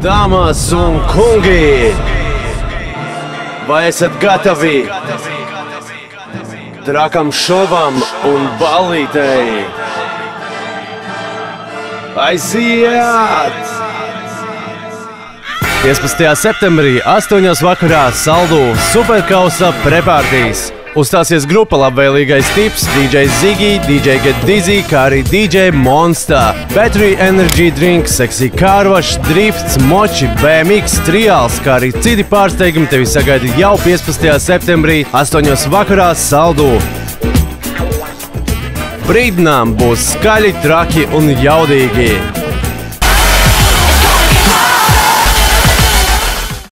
Dāmas un kungi, vai esat gatavi trakam šovam un ballītei? Aiziet! 15. septembrī 8. vakarā Saldū Superkausa prepārtīs. Uzstāsies grupa Labvēlīgais tips, DJ Ziggy, DJ Get Dizzy, kā arī DJ Monster, Battery Energy Drink, Sexy Kārvašs, Drifts, Moči, BMX, Trials, kā arī citi pārsteigumi tevi sagaida jau 15. septembrī 8. vakarā Saldū. Brīdinām būs skaļi, traki un jaudīgi.